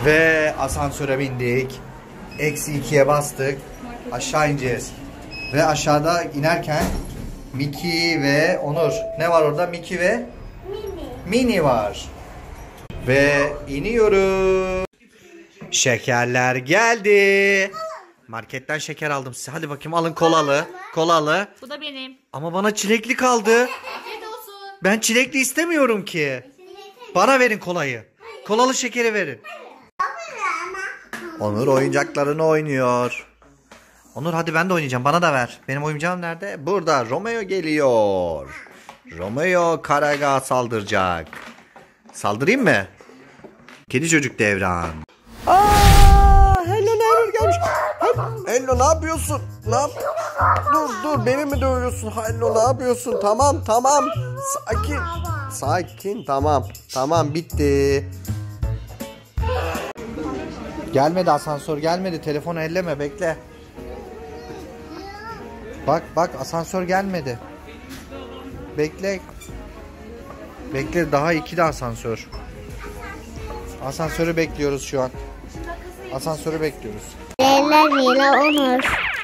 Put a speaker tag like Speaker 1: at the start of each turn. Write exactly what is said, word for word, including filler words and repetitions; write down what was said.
Speaker 1: Ve asansöre bindik. Eksi ikiye bastık. Aşağı ineceğiz. Ve aşağıda inerken Miki ve Onur. Ne var orada? Miki ve Mini. Mini var. Ve iniyoruz. Şekerler geldi. Marketten şeker aldım size. Hadi bakayım alın kolalı. Kolalı.
Speaker 2: Bu da benim.
Speaker 1: Ama bana çilekli kaldı. Ben çilekli istemiyorum ki. Bana verin kolayı. Kolalı şekeri verin. Onur oyuncaklarını oynuyor. Onur hadi ben de oynayacağım. Bana da ver. Benim oyuncağım nerede? Burada. Romeo geliyor. Romeo Karagağ'a saldıracak. Saldırayım mı? Kedi çocuk Devran. Aa, Hello Neighbor gelmiş. Hello ne yapıyorsun? Ne yap? Dur dur beni mi dövüyorsun? Hello ne yapıyorsun? Tamam tamam. Sakin. Sakin tamam. Tamam bitti. Gelmedi asansör gelmedi. Telefonu elleme bekle. Bak bak asansör gelmedi. Bekle. Bekle daha iki de asansör. Asansörü bekliyoruz şu an. Asansörü bekliyoruz.
Speaker 3: Leyla Mila Onur.